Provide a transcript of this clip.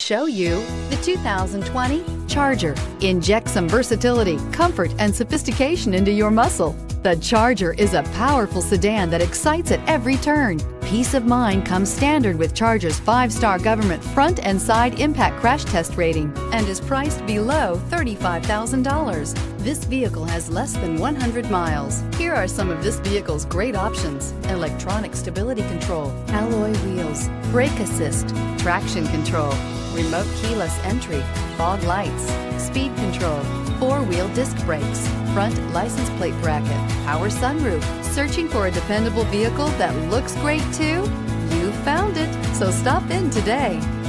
Show you the 2020 Charger. Inject some versatility, comfort, and sophistication into your muscle. The Charger is a powerful sedan that excites at every turn. Peace of mind comes standard with Charger's 5-star government front and side impact crash test rating and is priced below $35,000. This vehicle has less than 100 miles. Here are some of this vehicle's great options: electronic stability control, alloy wheels, brake assist, traction control, remote keyless entry, fog lights, speed control, 4-wheel disc brakes, front license plate bracket, power sunroof. Searching for a dependable vehicle that looks great too? You found it, so stop in today.